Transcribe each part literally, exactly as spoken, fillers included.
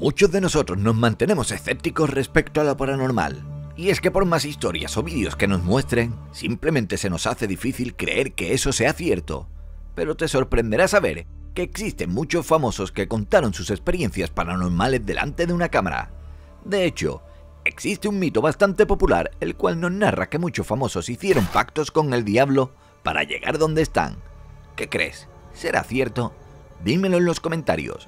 Muchos de nosotros nos mantenemos escépticos respecto a lo paranormal. Y es que por más historias o vídeos que nos muestren, simplemente se nos hace difícil creer que eso sea cierto. Pero te sorprenderá saber que existen muchos famosos que contaron sus experiencias paranormales delante de una cámara. De hecho, existe un mito bastante popular, el cual nos narra que muchos famosos hicieron pactos con el diablo para llegar donde están. ¿Qué crees? ¿Será cierto? Dímelo en los comentarios.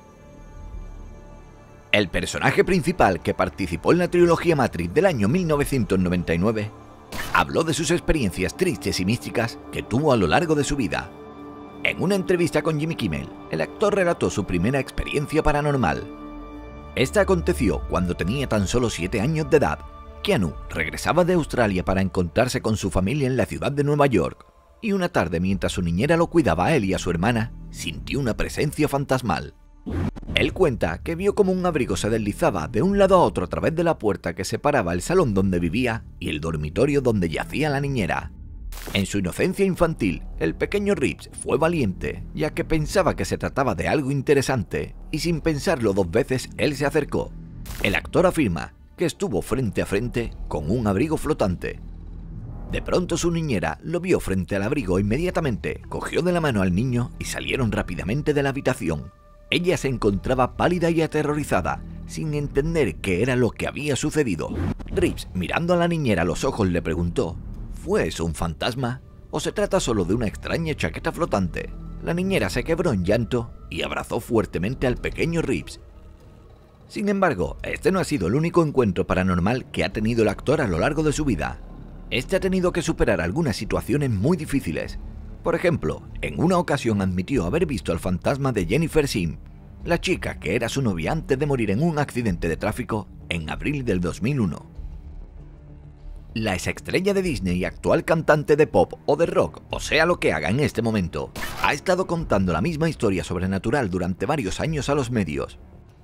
El personaje principal que participó en la trilogía Matrix del año mil novecientos noventa y nueve habló de sus experiencias tristes y místicas que tuvo a lo largo de su vida. En una entrevista con Jimmy Kimmel, el actor relató su primera experiencia paranormal. Esta aconteció cuando tenía tan solo siete años de edad. Keanu regresaba de Australia para encontrarse con su familia en la ciudad de Nueva York, y una tarde mientras su niñera lo cuidaba a él y a su hermana, sintió una presencia fantasmal. Él cuenta que vio como un abrigo se deslizaba de un lado a otro a través de la puerta que separaba el salón donde vivía y el dormitorio donde yacía la niñera. En su inocencia infantil, el pequeño Reeves fue valiente, ya que pensaba que se trataba de algo interesante, y sin pensarlo dos veces él se acercó. El actor afirma que estuvo frente a frente con un abrigo flotante. De pronto su niñera lo vio frente al abrigo e inmediatamente cogió de la mano al niño y salieron rápidamente de la habitación. Ella se encontraba pálida y aterrorizada, sin entender qué era lo que había sucedido. Reeves, mirando a la niñera a los ojos, le preguntó: ¿fue eso un fantasma? ¿O se trata solo de una extraña chaqueta flotante? La niñera se quebró en llanto y abrazó fuertemente al pequeño Reeves. Sin embargo, este no ha sido el único encuentro paranormal que ha tenido el actor a lo largo de su vida. Este ha tenido que superar algunas situaciones muy difíciles. Por ejemplo, en una ocasión admitió haber visto al fantasma de Jennifer Sim, la chica que era su novia antes de morir en un accidente de tráfico en abril del dos mil uno. La exestrella de Disney y actual cantante de pop o de rock, o sea lo que haga en este momento, ha estado contando la misma historia sobrenatural durante varios años a los medios.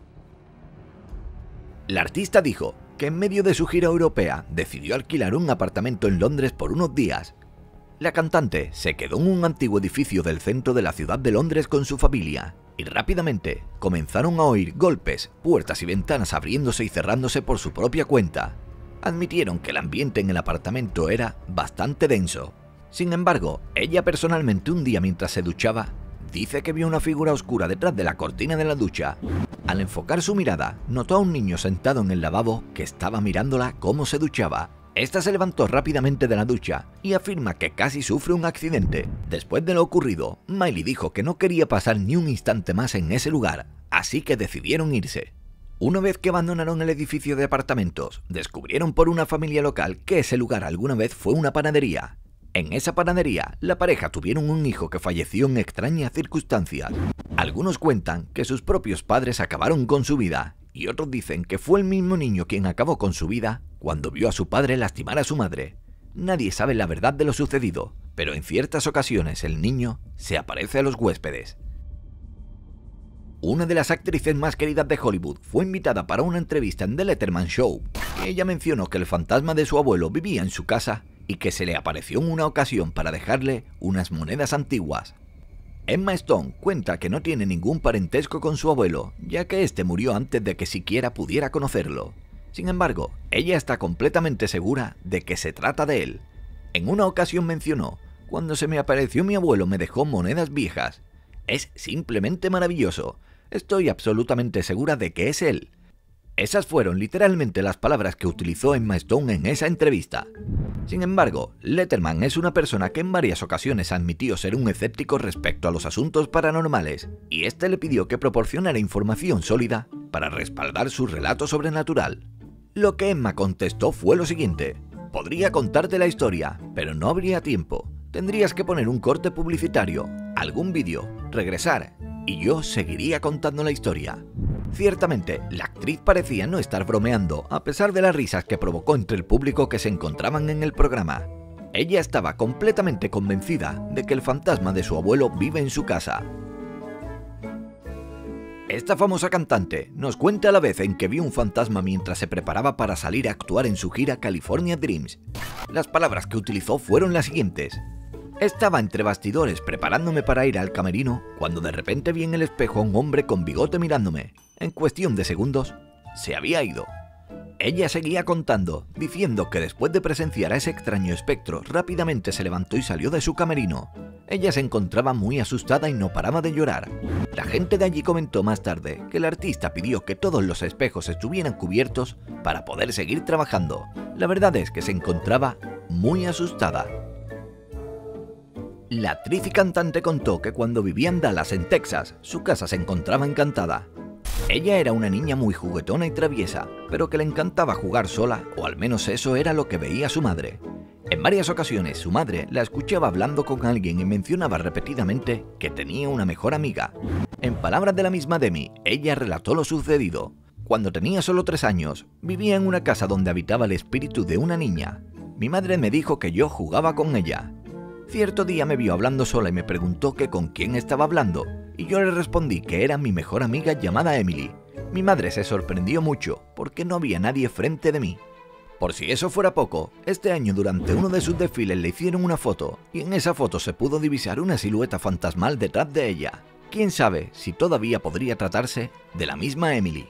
La artista dijo que en medio de su gira europea decidió alquilar un apartamento en Londres por unos días. La cantante se quedó en un antiguo edificio del centro de la ciudad de Londres con su familia, y rápidamente comenzaron a oír golpes, puertas y ventanas abriéndose y cerrándose por su propia cuenta. Admitieron que el ambiente en el apartamento era bastante denso. Sin embargo, ella personalmente un día mientras se duchaba, dice que vio una figura oscura detrás de la cortina de la ducha. Al enfocar su mirada, notó a un niño sentado en el lavabo que estaba mirándola cómo se duchaba. Esta se levantó rápidamente de la ducha y afirma que casi sufre un accidente. Después de lo ocurrido, Miley dijo que no quería pasar ni un instante más en ese lugar, así que decidieron irse. Una vez que abandonaron el edificio de apartamentos, descubrieron por una familia local que ese lugar alguna vez fue una panadería. En esa panadería, la pareja tuvieron un hijo que falleció en extrañas circunstancias. Algunos cuentan que sus propios padres acabaron con su vida, y otros dicen que fue el mismo niño quien acabó con su vida cuando vio a su padre lastimar a su madre. Nadie sabe la verdad de lo sucedido, pero en ciertas ocasiones el niño se aparece a los huéspedes. Una de las actrices más queridas de Hollywood fue invitada para una entrevista en The Letterman Show. Ella mencionó que el fantasma de su abuelo vivía en su casa y que se le apareció en una ocasión para dejarle unas monedas antiguas. Emma Stone cuenta que no tiene ningún parentesco con su abuelo, ya que este murió antes de que siquiera pudiera conocerlo. Sin embargo, ella está completamente segura de que se trata de él. En una ocasión mencionó: cuando se me apareció mi abuelo me dejó monedas viejas. Es simplemente maravilloso. Estoy absolutamente segura de que es él. Esas fueron literalmente las palabras que utilizó Emma Stone en esa entrevista. Sin embargo, Letterman es una persona que en varias ocasiones admitió ser un escéptico respecto a los asuntos paranormales, y este le pidió que proporcionara información sólida para respaldar su relato sobrenatural. Lo que Emma contestó fue lo siguiente: podría contarte la historia, pero no habría tiempo. Tendrías que poner un corte publicitario, algún vídeo, regresar, y yo seguiría contando la historia. Ciertamente, la actriz parecía no estar bromeando, a pesar de las risas que provocó entre el público que se encontraban en el programa. Ella estaba completamente convencida de que el fantasma de su abuelo vive en su casa. Esta famosa cantante nos cuenta la vez en que vio un fantasma mientras se preparaba para salir a actuar en su gira California Dreams. Las palabras que utilizó fueron las siguientes: Estaba entre bastidores preparándome para ir al camerino cuando de repente vi en el espejo a un hombre con bigote mirándome. En cuestión de segundos, se había ido. Ella seguía contando, diciendo que después de presenciar a ese extraño espectro, rápidamente se levantó y salió de su camerino. Ella se encontraba muy asustada y no paraba de llorar. La gente de allí comentó más tarde que el artista pidió que todos los espejos estuvieran cubiertos para poder seguir trabajando. La verdad es que se encontraba muy asustada. La actriz y cantante contó que cuando vivía en Dallas, en Texas, su casa se encontraba encantada. Ella era una niña muy juguetona y traviesa, pero que le encantaba jugar sola, o al menos eso era lo que veía su madre. En varias ocasiones su madre la escuchaba hablando con alguien y mencionaba repetidamente que tenía una mejor amiga. En palabras de la misma Demi, ella relató lo sucedido. Cuando tenía solo tres años, vivía en una casa donde habitaba el espíritu de una niña. Mi madre me dijo que yo jugaba con ella. Cierto día me vio hablando sola y me preguntó que con quién estaba hablando, y yo le respondí que era mi mejor amiga llamada Emily. Mi madre se sorprendió mucho porque no había nadie frente de mí. Por si eso fuera poco, este año durante uno de sus desfiles le hicieron una foto, y en esa foto se pudo divisar una silueta fantasmal detrás de ella. Quién sabe si todavía podría tratarse de la misma Emily.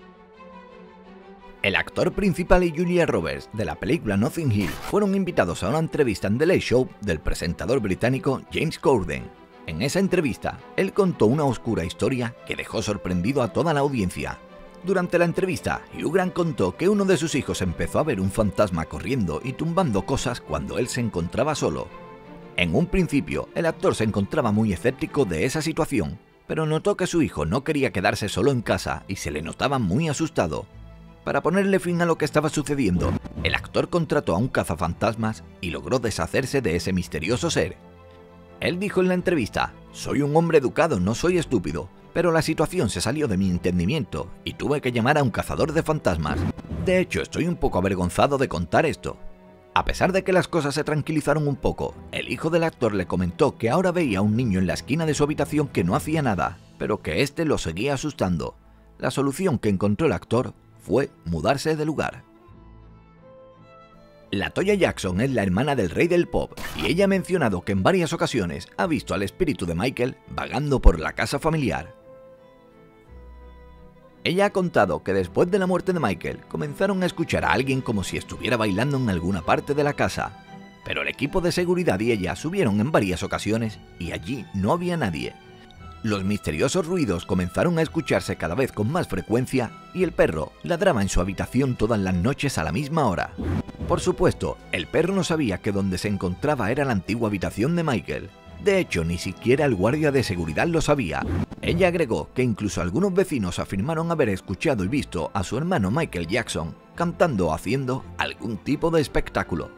El actor principal y Julia Roberts de la película Notting Hill fueron invitados a una entrevista en The Late Show del presentador británico James Corden. En esa entrevista, él contó una oscura historia que dejó sorprendido a toda la audiencia. Durante la entrevista, Hugh Grant contó que uno de sus hijos empezó a ver un fantasma corriendo y tumbando cosas cuando él se encontraba solo. En un principio, el actor se encontraba muy escéptico de esa situación, pero notó que su hijo no quería quedarse solo en casa y se le notaba muy asustado. Para ponerle fin a lo que estaba sucediendo, el actor contrató a un cazafantasmas y logró deshacerse de ese misterioso ser. Él dijo en la entrevista: «Soy un hombre educado, no soy estúpido, pero la situación se salió de mi entendimiento y tuve que llamar a un cazador de fantasmas. De hecho, estoy un poco avergonzado de contar esto». A pesar de que las cosas se tranquilizaron un poco, el hijo del actor le comentó que ahora veía a un niño en la esquina de su habitación que no hacía nada, pero que éste lo seguía asustando. La solución que encontró el actor fue mudarse de lugar. La Toya Jackson es la hermana del rey del pop y ella ha mencionado que en varias ocasiones ha visto al espíritu de Michael vagando por la casa familiar. Ella ha contado que después de la muerte de Michael comenzaron a escuchar a alguien como si estuviera bailando en alguna parte de la casa, pero el equipo de seguridad y ella subieron en varias ocasiones y allí no había nadie. Los misteriosos ruidos comenzaron a escucharse cada vez con más frecuencia y el perro ladraba en su habitación todas las noches a la misma hora. Por supuesto, el perro no sabía que donde se encontraba era la antigua habitación de Michael. De hecho, ni siquiera el guardia de seguridad lo sabía. Ella agregó que incluso algunos vecinos afirmaron haber escuchado y visto a su hermano Michael Jackson cantando o haciendo algún tipo de espectáculo.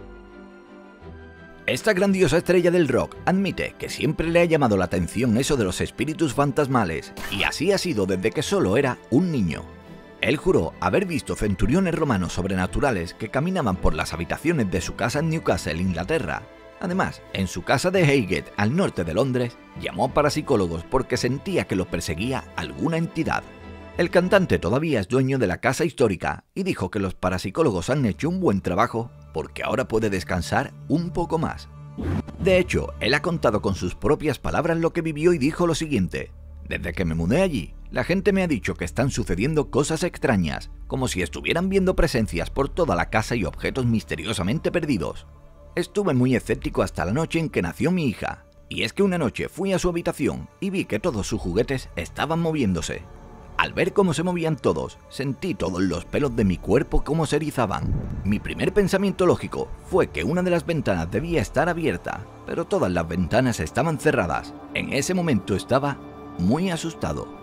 Esta grandiosa estrella del rock admite que siempre le ha llamado la atención eso de los espíritus fantasmales, y así ha sido desde que solo era un niño. Él juró haber visto centuriones romanos sobrenaturales que caminaban por las habitaciones de su casa en Newcastle, Inglaterra. Además, en su casa de Highgate, al norte de Londres, llamó a parapsicólogos porque sentía que lo perseguía alguna entidad. El cantante todavía es dueño de la casa histórica y dijo que los parapsicólogos han hecho un buen trabajo porque ahora puede descansar un poco más. De hecho, él ha contado con sus propias palabras lo que vivió y dijo lo siguiente: «Desde que me mudé allí, la gente me ha dicho que están sucediendo cosas extrañas, como si estuvieran viendo presencias por toda la casa y objetos misteriosamente perdidos. Estuve muy escéptico hasta la noche en que nació mi hija, y es que una noche fui a su habitación y vi que todos sus juguetes estaban moviéndose. Al ver cómo se movían todos, sentí todos los pelos de mi cuerpo como se erizaban. Mi primer pensamiento lógico fue que una de las ventanas debía estar abierta, pero todas las ventanas estaban cerradas. En ese momento estaba muy asustado».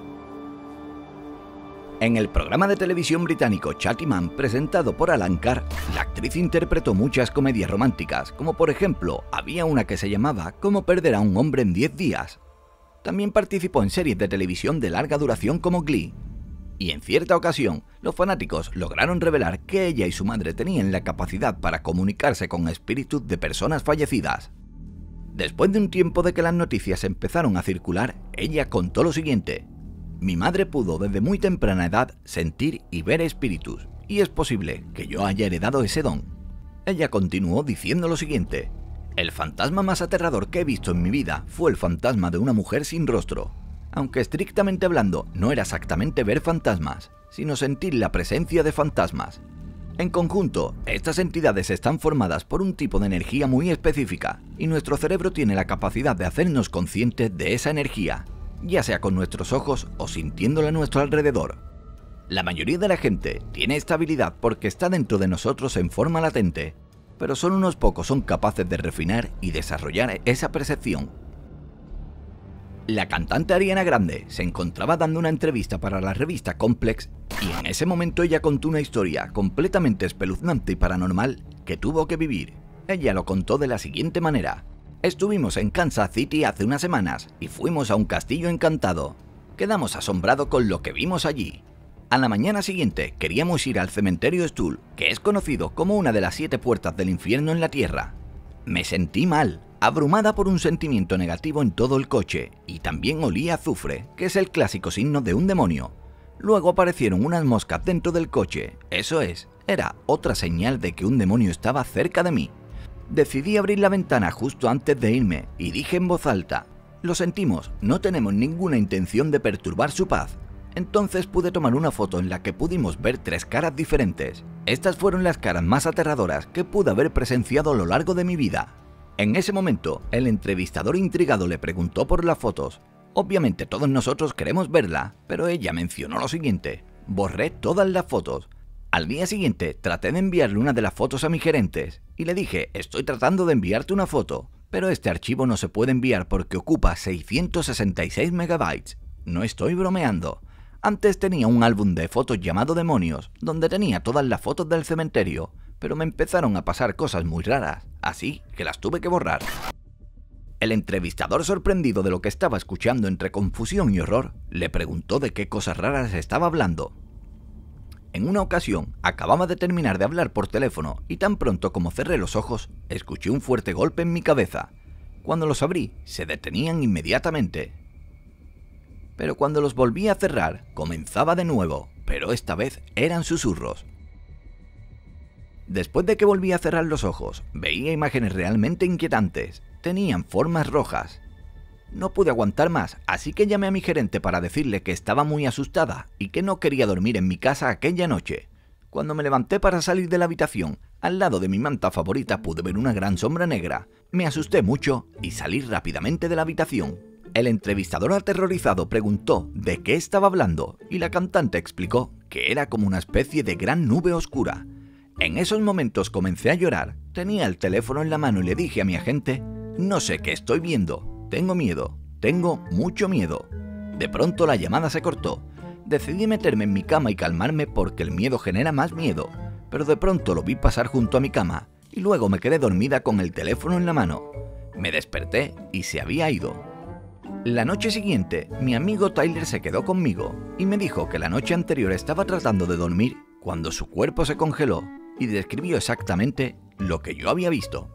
En el programa de televisión británico Chatty Man, presentado por Alan Carr, la actriz interpretó muchas comedias románticas, como por ejemplo, había una que se llamaba «Cómo perder a un hombre en diez días». También participó en series de televisión de larga duración como Glee. Y en cierta ocasión, los fanáticos lograron revelar que ella y su madre tenían la capacidad para comunicarse con espíritus de personas fallecidas. Después de un tiempo de que las noticias empezaron a circular, ella contó lo siguiente: «Mi madre pudo desde muy temprana edad sentir y ver espíritus, y es posible que yo haya heredado ese don». Ella continuó diciendo lo siguiente: El fantasma más aterrador que he visto en mi vida fue el fantasma de una mujer sin rostro. Aunque estrictamente hablando no era exactamente ver fantasmas, sino sentir la presencia de fantasmas. En conjunto, estas entidades están formadas por un tipo de energía muy específica y nuestro cerebro tiene la capacidad de hacernos conscientes de esa energía, ya sea con nuestros ojos o sintiéndola a nuestro alrededor. La mayoría de la gente tiene esta habilidad porque está dentro de nosotros en forma latente, pero solo unos pocos son capaces de refinar y desarrollar esa percepción. La cantante Ariana Grande se encontraba dando una entrevista para la revista Complex y en ese momento ella contó una historia completamente espeluznante y paranormal que tuvo que vivir. Ella lo contó de la siguiente manera: estuvimos en Kansas City hace unas semanas y fuimos a un castillo encantado. Quedamos asombrados con lo que vimos allí. A la mañana siguiente queríamos ir al cementerio Stuhl, que es conocido como una de las siete puertas del infierno en la tierra. Me sentí mal, abrumada por un sentimiento negativo en todo el coche, y también olía a azufre, que es el clásico signo de un demonio. Luego aparecieron unas moscas dentro del coche, eso es, era otra señal de que un demonio estaba cerca de mí. Decidí abrir la ventana justo antes de irme y dije en voz alta: lo sentimos, no tenemos ninguna intención de perturbar su paz. Entonces pude tomar una foto en la que pudimos ver tres caras diferentes. Estas fueron las caras más aterradoras que pude haber presenciado a lo largo de mi vida. En ese momento, el entrevistador intrigado le preguntó por las fotos. Obviamente todos nosotros queremos verla, pero ella mencionó lo siguiente: borré todas las fotos. Al día siguiente traté de enviarle una de las fotos a mis gerentes y le dije: estoy tratando de enviarte una foto, pero este archivo no se puede enviar porque ocupa seiscientos sesenta y seis megabytes. No estoy bromeando. Antes tenía un álbum de fotos llamado Demonios, donde tenía todas las fotos del cementerio, pero me empezaron a pasar cosas muy raras, así que las tuve que borrar. El entrevistador, sorprendido de lo que estaba escuchando entre confusión y horror, le preguntó de qué cosas raras estaba hablando. En una ocasión, acababa de terminar de hablar por teléfono y tan pronto como cerré los ojos, escuché un fuerte golpe en mi cabeza. Cuando los abrí, se detenían inmediatamente. Pero cuando los volví a cerrar, comenzaba de nuevo, pero esta vez eran susurros. Después de que volví a cerrar los ojos, veía imágenes realmente inquietantes. Tenían formas rojas. No pude aguantar más, así que llamé a mi gerente para decirle que estaba muy asustada y que no quería dormir en mi casa aquella noche. Cuando me levanté para salir de la habitación, al lado de mi manta favorita pude ver una gran sombra negra. Me asusté mucho y salí rápidamente de la habitación. El entrevistador aterrorizado preguntó de qué estaba hablando y la cantante explicó que era como una especie de gran nube oscura. En esos momentos comencé a llorar, tenía el teléfono en la mano y le dije a mi agente: no sé qué estoy viendo, tengo miedo, tengo mucho miedo. De pronto la llamada se cortó. Decidí meterme en mi cama y calmarme porque el miedo genera más miedo, pero de pronto lo vi pasar junto a mi cama y luego me quedé dormida con el teléfono en la mano. Me desperté y se había ido. La noche siguiente, mi amigo Tyler se quedó conmigo y me dijo que la noche anterior estaba tratando de dormir cuando su cuerpo se congeló y describió exactamente lo que yo había visto.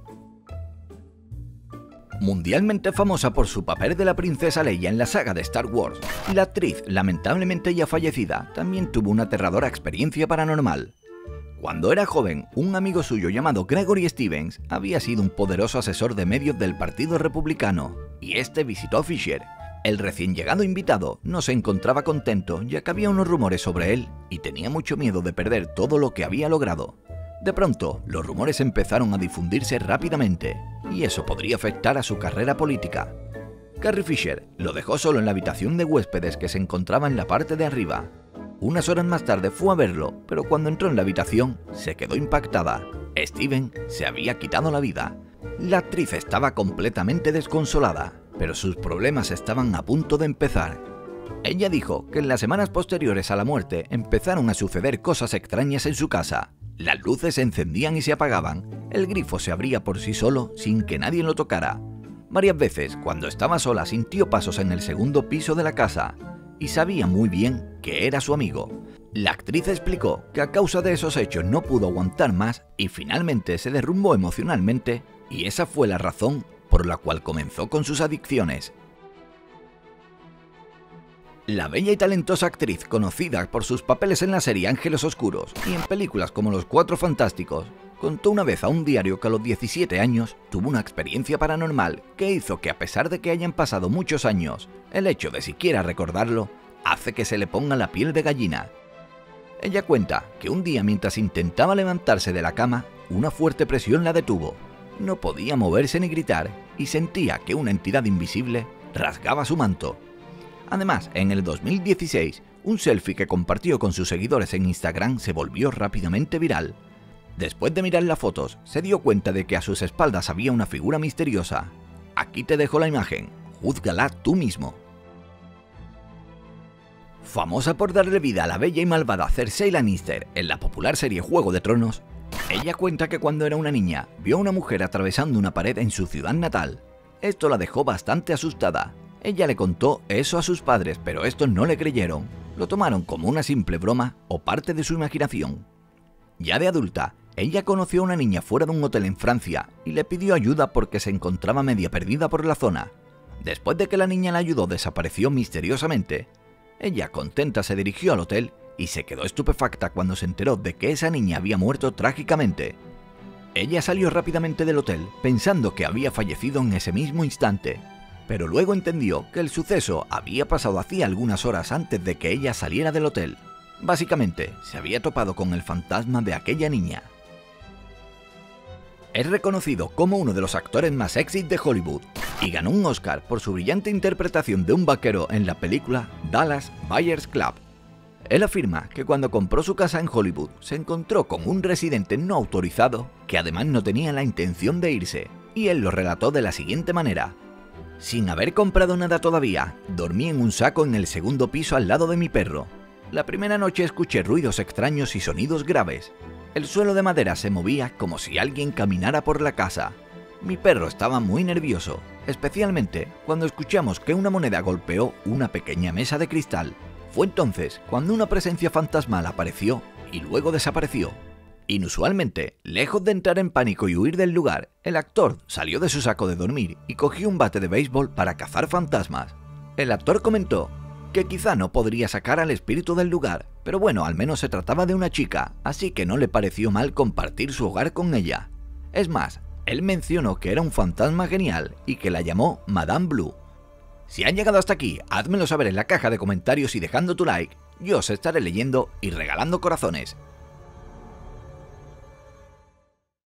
Mundialmente famosa por su papel de la princesa Leia en la saga de Star Wars, la actriz, lamentablemente ya fallecida, también tuvo una aterradora experiencia paranormal. Cuando era joven, un amigo suyo llamado Gregory Stevens había sido un poderoso asesor de medios del Partido Republicano, y este visitó a Fisher. El recién llegado invitado no se encontraba contento ya que había unos rumores sobre él y tenía mucho miedo de perder todo lo que había logrado. De pronto, los rumores empezaron a difundirse rápidamente, y eso podría afectar a su carrera política. Carrie Fisher lo dejó solo en la habitación de huéspedes que se encontraba en la parte de arriba. Unas horas más tarde fue a verlo, pero cuando entró en la habitación se quedó impactada. Steven se había quitado la vida. La actriz estaba completamente desconsolada, pero sus problemas estaban a punto de empezar. Ella dijo que en las semanas posteriores a la muerte empezaron a suceder cosas extrañas en su casa. Las luces se encendían y se apagaban, el grifo se abría por sí solo sin que nadie lo tocara. Varias veces, cuando estaba sola, sintió pasos en el segundo piso de la casa y sabía muy bien que era su amigo. La actriz explicó que a causa de esos hechos no pudo aguantar más y finalmente se derrumbó emocionalmente, y esa fue la razón por la cual comenzó con sus adicciones. La bella y talentosa actriz, conocida por sus papeles en la serie Ángeles Oscuros y en películas como Los Cuatro Fantásticos, contó una vez a un diario que a los diecisiete años tuvo una experiencia paranormal que hizo que, a pesar de que hayan pasado muchos años, el hecho de siquiera recordarlo hace que se le ponga la piel de gallina. Ella cuenta que un día, mientras intentaba levantarse de la cama, una fuerte presión la detuvo. No podía moverse ni gritar y sentía que una entidad invisible rasgaba su manto. Además, en el dos mil dieciséis, un selfie que compartió con sus seguidores en Instagram se volvió rápidamente viral. Después de mirar las fotos, se dio cuenta de que a sus espaldas había una figura misteriosa. Aquí te dejo la imagen, júzgala tú mismo. Famosa por darle vida a la bella y malvada Cersei Lannister en la popular serie Juego de Tronos, ella cuenta que cuando era una niña vio a una mujer atravesando una pared en su ciudad natal. Esto la dejó bastante asustada. Ella le contó eso a sus padres, pero estos no le creyeron. Lo tomaron como una simple broma o parte de su imaginación. Ya de adulta, ella conoció a una niña fuera de un hotel en Francia y le pidió ayuda porque se encontraba media perdida por la zona. Después de que la niña la ayudó, desapareció misteriosamente. Ella, contenta, se dirigió al hotel y se quedó estupefacta cuando se enteró de que esa niña había muerto trágicamente. Ella salió rápidamente del hotel pensando que había fallecido en ese mismo instante, pero luego entendió que el suceso había pasado hacía algunas horas antes de que ella saliera del hotel. Básicamente, se había topado con el fantasma de aquella niña. Es reconocido como uno de los actores más sexy de Hollywood y ganó un Oscar por su brillante interpretación de un vaquero en la película Dallas Buyers Club. Él afirma que cuando compró su casa en Hollywood se encontró con un residente no autorizado que además no tenía la intención de irse, y él lo relató de la siguiente manera: sin haber comprado nada todavía, dormí en un saco en el segundo piso al lado de mi perro. La primera noche escuché ruidos extraños y sonidos graves. El suelo de madera se movía como si alguien caminara por la casa. Mi perro estaba muy nervioso, especialmente cuando escuchamos que una moneda golpeó una pequeña mesa de cristal. Fue entonces cuando una presencia fantasmal apareció y luego desapareció. Inusualmente, lejos de entrar en pánico y huir del lugar, el actor salió de su saco de dormir y cogió un bate de béisbol para cazar fantasmas. El actor comentó que quizá no podría sacar al espíritu del lugar, pero bueno, al menos se trataba de una chica, así que no le pareció mal compartir su hogar con ella. Es más, él mencionó que era un fantasma genial y que la llamó Madame Blue. Si han llegado hasta aquí, házmelo saber en la caja de comentarios y dejando tu like. Yo os estaré leyendo y regalando corazones.